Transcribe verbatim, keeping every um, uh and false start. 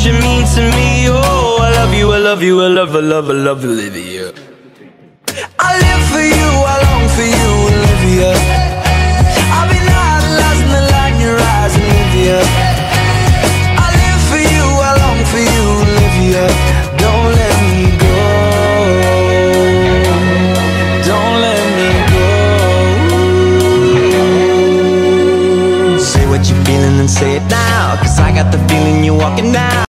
things you mean to me. Oh, I love you, I love you, I love, I love, I love Olivia. I live for you, I long for you, Olivia. I've been idolizing the light in your eyes, Olivia. I live for you, I long for you, Olivia. Don't let me go. Don't let me go. Say what you're feeling and say it now, 'cause I got the feeling you're walking now.